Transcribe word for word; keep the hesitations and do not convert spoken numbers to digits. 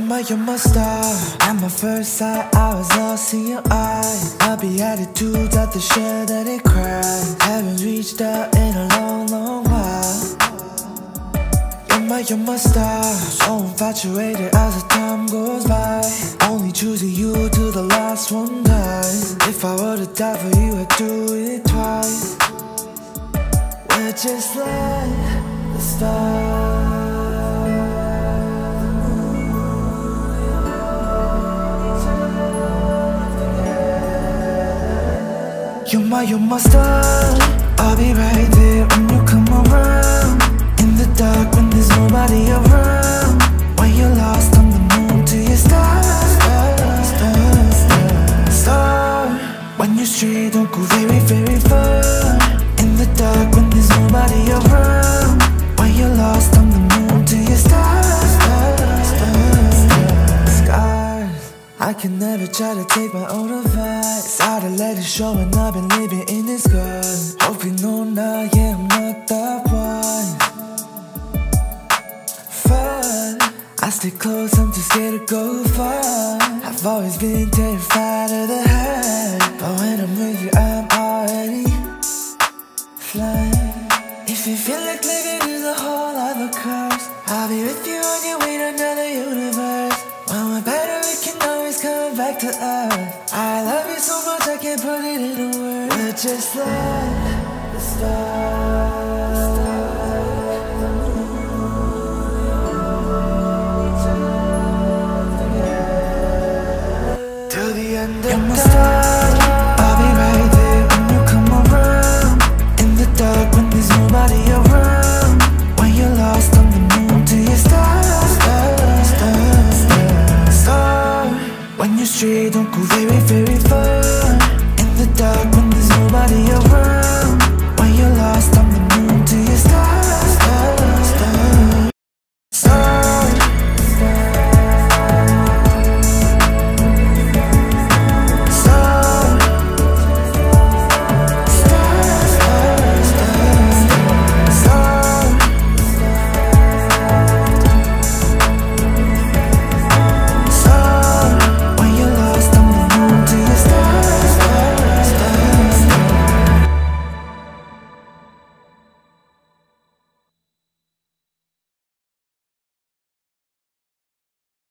my, you're my star. At my first sight, I was lost in your eyes. I'll be attitudes at the shed that it cries. Haven't reached out in a long, long while. You're my, you're my star. So infatuated as the time goes by. Only choosing you till the last one dies. If I were to die for you, I'd do it twice. We're just like the stars. You're my, you're my star. I'll be right there when you come around. In the dark when there's nobody around. When you're lost on the moon to your star. Star, star, star, star. When you stray, don't go very, very far. In the dark when there's nobody around. When you're lost on the moon to your star. Star, star, star. Scars. I can never try to take my own advice. Hard to let it show and I've been living in this gun. Hope you know now, yeah, I'm not that one. Fun, I stay close, I'm too scared to go far. I've always been terrified of the head, but when I'm with you, I'm already flying. If you feel like living is a whole other curse, I'll be with you on your way to another universe. When we're better, we can always come back to earth. I love you so much, I can't put it into words. We're just like the stars. Till the end of my stars. I'll be right there when you come around. In the dark when there's nobody around. When you're lost on the moon to your stars. Star, star, star, star. When you stray, don't go very, very far. In the dark when there's nobody around.